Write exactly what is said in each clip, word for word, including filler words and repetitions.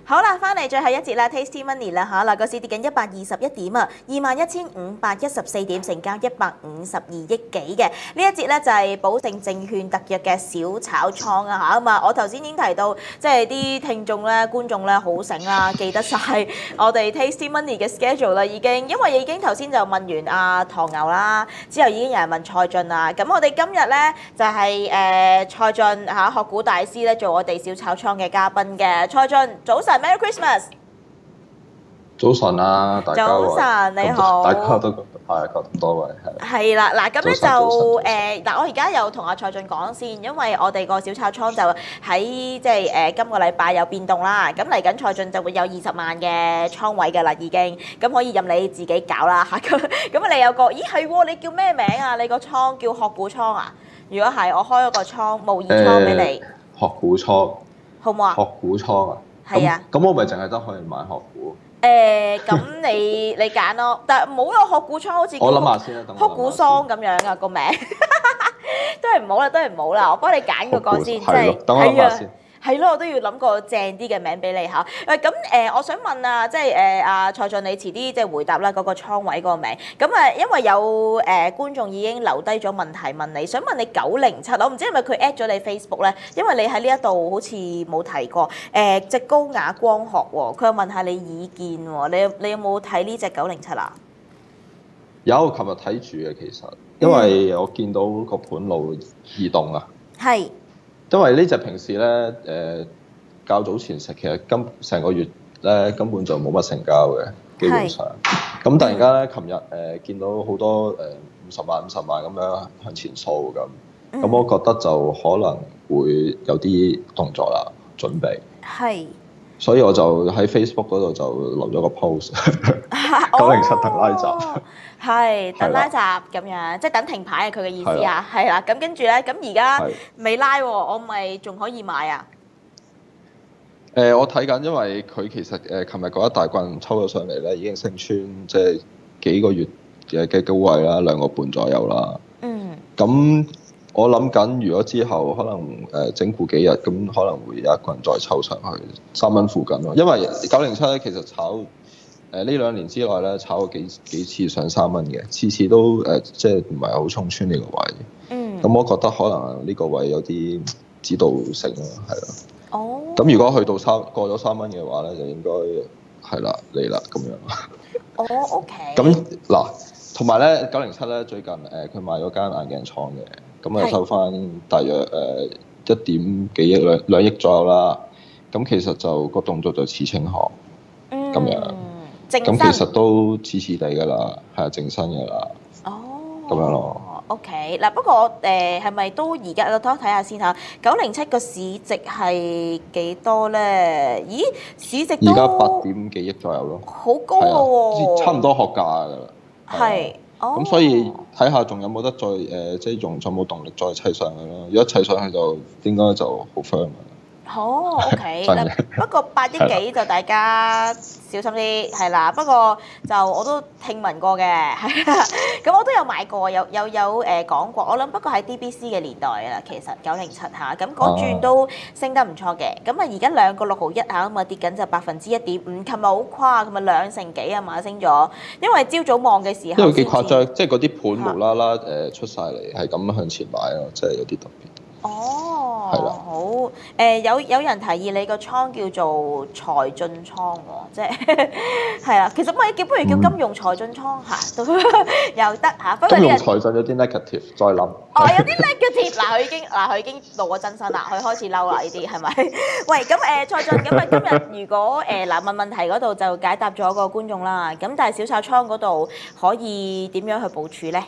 好啦，翻嚟最後一節啦 ，Tasty Money 啦嚇，嗱個市跌緊一百二十一點啊，二萬一千五百一十四點，成交一百五十二億幾嘅。呢一節咧就係保盛證券特約嘅小炒倉啊嚇，咁啊我頭先已經提到，即係啲聽眾咧、觀眾咧好醒啦，記得晒我哋 Tasty Money 嘅 schedule 啦已經，因為已經頭先就問完阿唐牛啦，之後已經有人問蔡俊啦，咁我哋今日咧就係、是、誒、呃、蔡俊嚇學股大師咧做我哋小炒倉嘅嘉賓嘅，蔡俊早晨。Merry Christmas！ 早晨啊，大家早晨你好， 大家都係咁多位係。 係啦，嗱咁咧就誒嗱，我而家有同阿蔡俊講先，因為我哋個小炒倉就喺即係誒今個禮拜有變動啦。咁嚟緊蔡俊就會有二十萬嘅倉位㗎啦，已經咁可以任你自己搞啦嚇。咁咁你有個咦係喎？你叫咩名啊？你個倉叫學股倉啊？如果係，我開咗個倉模擬倉俾你。 學股倉好唔好啊？ 學股倉啊？ 係啊， 咁我咪淨係得可以買學股。 誒，咁你你揀咯，但係冇有學股倉好似我諗下先啦，等我諗下先。 學股桑咁樣啊個名，都係唔好啦，都係唔好啦，我幫你揀個個先，即係等我諗下先。 係咯，我都要諗個正啲嘅名俾你嚇。誒咁誒，我想問啊，即係誒阿蔡俊，你遲啲即係回答啦嗰個倉位嗰個名。咁啊，因為有誒、呃、觀眾已經留低咗問題問你，想問你九零七，我唔知係咪佢 at 咗你 Facebook 咧？因為你喺呢一度好似冇提過誒隻、呃、高雅光學喎，佢又問下你意見喎。你你有冇睇呢隻九零七啊？ 有，琴日睇住嘅其實，因為我見到個盤路移動啊。係、嗯。因為呢隻平時咧，誒、呃、較早前食，其實今成個月咧根本就冇乜成交嘅，基本上。咁是突然間咧，琴日誒見到好多誒五十萬、五十萬咁樣向前掃咁，咁、嗯、我覺得就可能會有啲動作啦，準備。係是。所以我就喺 Facebook 嗰度就留咗個 post， 九零七等拉閘。 係等拉閘咁樣，即係等停牌係佢嘅意思啊，係啦。咁跟住咧，咁而家未拉喎，我咪仲可以買啊？ 誒、呃，我睇緊，因為佢其實誒，琴日嗰一大棍抽咗上嚟咧，已經升穿即係幾個月嘅嘅高位啦，兩個半左右啦。嗯。咁我諗緊，如果之後可能誒整固幾日，咁可能會有一棍再抽上去三蚊附近咯。因為九零七咧，其實炒。誒呢兩年之內咧，炒過幾幾次上三蚊嘅，次次都誒、呃、即係唔係好衝穿呢個位。嗯。咁我覺得可能呢個位有啲指導性咯，係啦。哦。咁如果去到三過咗三蚊嘅話咧，就應該係啦嚟啦咁樣。 哦 ，OK。 咁嗱，同埋咧九零七咧最近誒佢、呃、賣咗間眼鏡廠嘅，咁啊收翻大約誒一點幾億兩兩億左右啦。咁其實就個動作就似清行咁樣。嗯。咁其實都似似地㗎啦，係啊，正身㗎啦。哦，咁樣咯。 OK，嗱不過誒係咪都而家我睇下先嚇，九零七個市值係幾多咧？咦，市值都而家八點幾億左右咯。 好高喎、 啊！差唔多學價㗎啦。 係。哦。 咁所以睇下仲有冇得再誒、呃，即係仲仲有冇動力再砌上去咯？如果砌上去就應該就好 firm 㗎啦。 哦 ，OK，不過八億幾就大家小心啲，係啦。不過就我都聽聞過嘅，係啦。咁我都有買過，有有有誒講過。我諗不過喺 D B C 嘅年代啦，其實九零七嚇，咁嗰轉都升得唔錯嘅。咁啊而家兩個六毫一嚇，咁啊跌緊就百分之一點五。琴日好誇，琴日兩成幾啊嘛升咗，因為朝早望嘅時候。 因為幾誇張，即係嗰啲盤無啦啦誒出晒嚟，係咁向前買咯，即係有啲特別。 哦，係啦，好誒、呃，有有人提議你個倉叫做財進倉喎，即係係啦，其實咪叫不如叫金融財進倉嚇，都又得嚇。不過金融財進有啲 negative，再諗。 哦，有啲 negative，嗱佢已經嗱佢已經露咗真身啦，佢開始嬲啦呢啲係咪？喂，咁誒蔡俊，咁啊今日如果誒嗱、呃、問問題嗰度就解答咗個觀眾啦，咁但係小炒倉嗰度可以點樣去部署咧？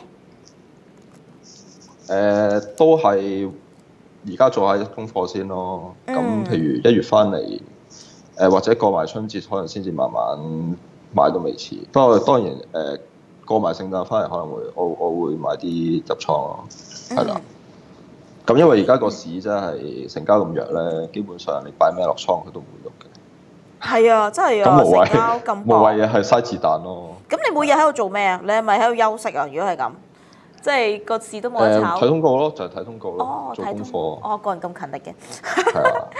誒、呃，都係。而家做下功課先咯，咁譬如一月翻嚟，誒、呃、或者過埋春節，可能先至慢慢買都未遲。不過當然誒、呃、過埋聖誕翻嚟，可能會我我會買啲入倉咯，係啦。咁、嗯、因為而家個市真係成交咁弱咧，基本上你擺咩落倉佢都唔會喐嘅。 係啊，真係啊，成交咁薄。 無謂嘢係嘥子彈咯。 咁你每日喺度做咩啊？你係咪喺度休息啊？如果係咁？即係個市都冇得炒。 睇通告咯，就係、是、睇通告咯， 哦、 做功課。 哦，個人咁勤力嘅。係啊。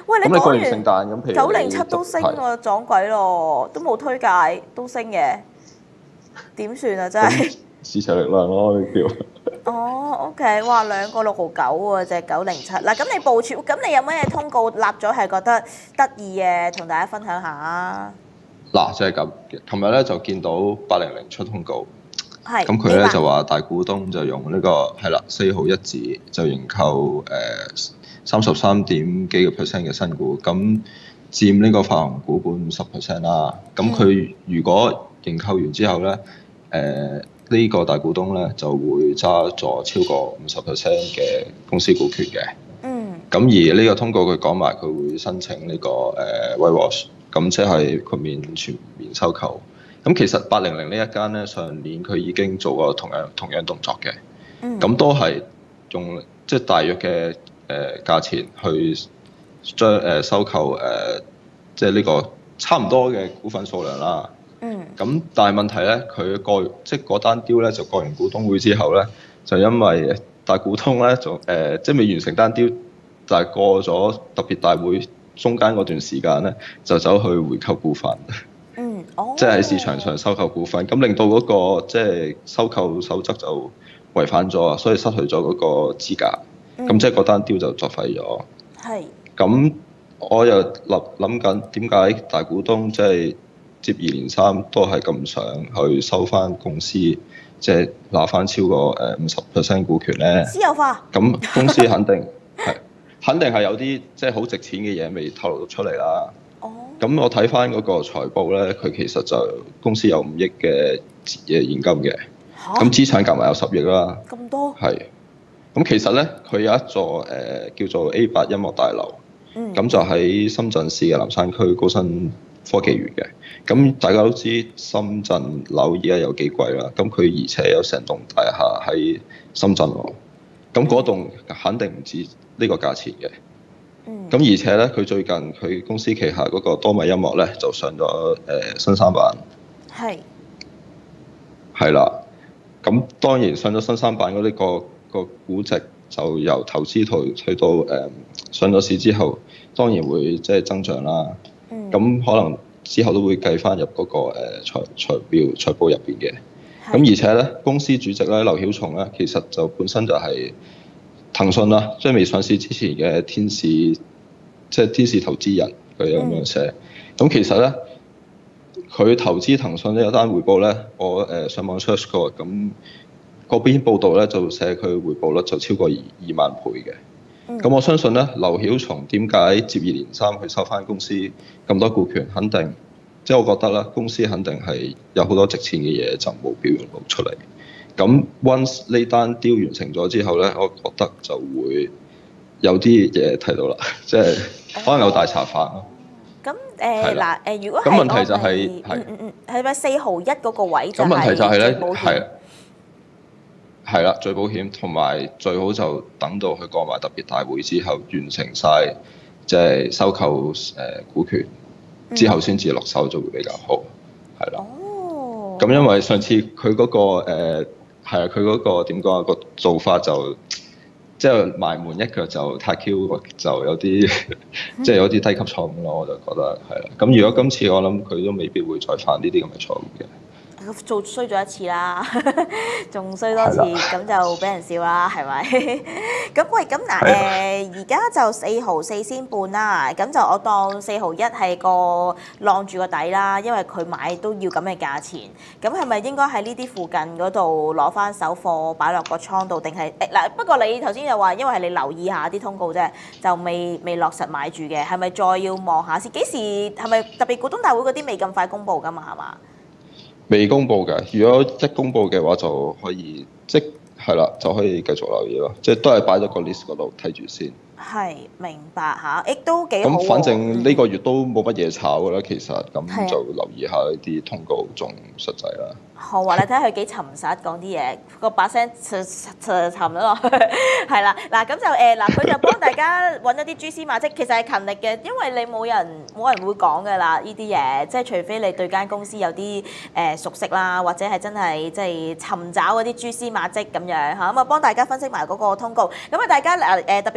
喂，你咁你過完講聖誕咁，譬如九零七你都升係喎，撞鬼咯，都冇推介都升嘅，點算啊？真係。 市場力量咯，呢叫。 哦，OK，哇，兩個六毫九喎，隻九零七。嗱，咁你部署，咁你有咩通告立咗係覺得得意嘅，同大家分享下啊？ 嗱，就係咁。琴日咧就見到八零零出通告， 係。 咁佢咧就話大股東就用呢、這個係啦四號一紙就認購誒三十三點幾個 percent 嘅新股，咁佔呢個發行股本五十 percent 啦。咁佢如果認購完之後咧，誒、呃。呢個大股東咧就會揸咗超過五十 percent 嘅公司股權嘅。嗯。咁而呢個通告佢講埋佢會申請呢、這個誒 whitewash，咁即係豁免全面收購。咁其實八零零呢一間咧上年佢已經做過同樣同樣動作嘅。嗯。咁都係用即係、就是、大約嘅誒價錢去將誒收購誒即係呢個差唔多嘅股份數量啦。嗯，咁但係問題咧，佢過即係嗰單 deal 咧，就過完股東會之後咧，就因為大股東咧就誒、呃、即係未完成單 deal，但係過咗特別大會中間嗰段時間咧，就走去回購股份。嗯，哦，即係喺市場上收購股份，咁令到嗰、嗰個即係收購守則就違反咗啊，所以失去咗嗰個資格。咁、嗯、即係嗰單 deal 就作廢咗。係是。咁我又諗諗緊點解大股東即係接二連三都係咁想去收翻公司，即係拿翻超過誒五十 percent 股權咧。私有化。咁公司肯定係肯定係有啲即係好值錢嘅嘢未透露到出嚟啦。哦。咁我睇翻嗰個財報咧，佢其實就公司有五億嘅嘅現金嘅。嚇、啊。咁資產夾埋有十億啦。咁多。係。咁其實咧，佢有一座誒、呃、叫做 A 八音樂大樓。嗯。咁就喺深圳市嘅南山區高新科技園嘅。咁大家都知深圳樓而家有幾貴啦，咁佢而且有成棟大廈喺深圳喎，咁嗰棟肯定唔止呢個價錢嘅。嗯。咁而且咧，佢最近佢公司旗下嗰個多米音樂咧就上咗誒、呃、新三板。係是。係啦。咁當然上咗新三板嗰啲個個估值就由投資台去到誒、呃、上咗市之後，當然會即係增長啦。嗯。咁可能之後都會計翻入嗰個誒財財表財報入邊嘅，咁的而且咧公司主席咧劉曉松咧其實就本身就係騰訊啦，即係未上市之前嘅天使，即係天使投資人佢有咁樣寫。咁、嗯、其實咧佢投資騰訊呢有單回報咧，我誒上網 search 過，咁嗰邊報道咧就寫佢回報率就超過二二萬倍嘅。咁、嗯、我相信咧，劉曉松點解接二連三去收翻公司咁多股權，肯定即係、就是、我覺得咧，公司肯定係有好多值錢嘅嘢就冇表現到出嚟。咁 once 呢單 deal 完成咗之後咧，我覺得就會有啲嘢睇到啦，即係可能有大茶飯咯。咁誒嗱誒，如果咁問題就係係嗯嗯係咪四毫一嗰個位就係最保險？係啦，最保險，同埋最好就等到佢過埋特別大會之後，完成晒即係收購誒股權之後，先至落手就會比較好，係啦。哦。咁因為上次佢嗰、嗰個誒係啊，佢嗰個點講啊，個做法就即係埋門一腳就太 Q，就有啲即係有啲低級錯誤咯，我就覺得係啦。咁如果今次我諗佢都未必會再犯呢啲咁嘅錯誤嘅。做衰咗一次啦，仲衰多次，咁就俾人笑啦，係咪？咁喂，咁嗱誒，而家就四毫四仙半啦，咁就我當四毫一係個晾住個底啦，因為佢買都要咁嘅價錢。咁係咪應該喺呢啲附近嗰度攞翻手貨擺落個倉度，定係誒嗱？不過你頭先又話，因為係你留意下啲通告啫，就未未落實買住嘅，係咪再要望下先？幾時係咪特別股東大會嗰啲未咁快公佈㗎嘛？係嘛？未公佈嘅，如果一公佈嘅話就可以即係啦，就可以繼續留意咯，即係都係擺咗個 list 嗰度睇住先。係，明白嚇，亦都幾好。咁反正呢個月都冇乜嘢炒㗎啦，其實咁就留意下呢啲通告仲實際啦。好啊，你睇下佢幾沉實講啲嘢，個把聲沉沉沉咗落去，係啦，嗱咁就誒嗱，佢就幫大家揾一啲蛛絲馬跡，其實係勤力嘅，因為你冇人冇人會講㗎啦呢啲嘢，即係除非你對間公司有啲誒熟悉啦，或者係真係即係尋找嗰啲蛛絲馬跡咁樣嚇，咁啊幫大家分析埋嗰個通告，咁啊大家誒誒特別股東大會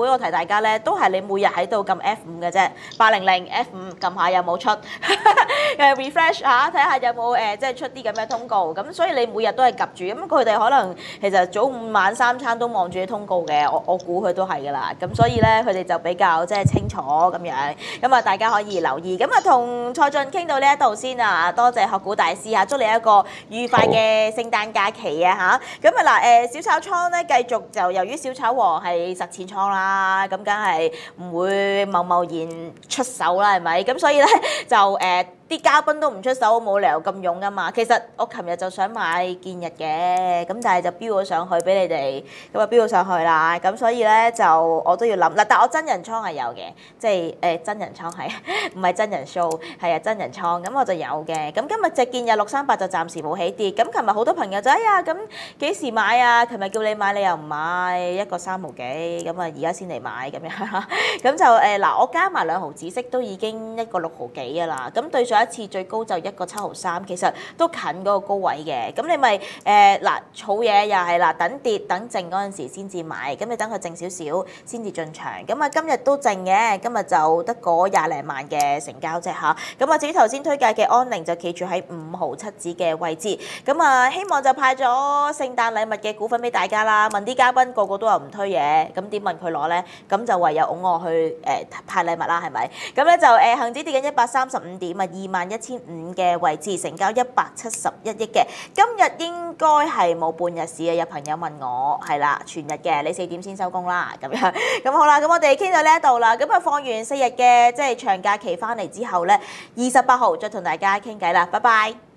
會，我提大家咧，都係你每日喺度撳 F 五嘅啫，八零零 F 五撳下有冇出，誒 refresh 下睇下有冇誒即係出啲咁嘅通告，咁所以你每日都係及住，咁佢哋可能其實早午晚三餐都望住啲通告嘅，我我估佢都係㗎啦，咁所以咧佢哋就比較即係清楚咁樣，咁啊大家可以留意，咁啊同蔡俊傾到呢一度先啊，多謝學股大師啊，祝你一個愉快嘅聖誕假期啊嚇，咁啊嗱誒小炒倉咧繼續就由於小炒王係實踐倉啦，咁梗係唔會貿貿然出手啦，係咪？咁所以咧就誒。呃啲嘉賓都唔出手，冇理由咁勇噶嘛。其實我琴日就想買建日嘅，咁但係就標咗上去俾你哋，咁啊標咗上去啦。咁所以咧就我都要諗嗱，但我真人倉係有嘅，即係誒、呃、真人倉係唔係真人 show 係啊真人倉，咁我就有嘅。咁今日隻建日六三八就暫時冇起跌。咁琴日好多朋友就哎呀咁幾時買啊？琴日叫你買你又唔買，一個三毫幾，咁啊而家先嚟買咁樣。咁就誒嗱、呃，我加埋兩毫子息都已經一個六毫幾噶啦。咁對上一次最高就一個七毫三，其實都近嗰個高位嘅。咁你咪誒嗱，儲嘢又係啦，等跌等靜嗰陣時先至買。咁你等佢靜少少先至進場。咁啊今日都靜嘅，今日就得嗰廿零萬嘅成交啫嚇。咁啊至於頭先推介嘅安寧就企住喺五毫七子嘅位置。咁啊希望就派咗聖誕禮物嘅股份俾大家啦。問啲嘉賓個個都話唔推嘢，咁點問佢攞咧？咁就唯有擁我去誒、呃、派禮物啦，係咪？咁咧就誒恆指跌緊一百三十五點啊，二萬一千五嘅位置，成交一百七十一億嘅。今日應該係冇半日市啊！有朋友問我係啦，全日嘅，你四點先收工啦，咁樣咁好啦。咁我哋傾到呢一度啦，咁啊放完四日嘅即係長假期翻嚟之後咧，二十八號再同大家傾偈啦，拜拜。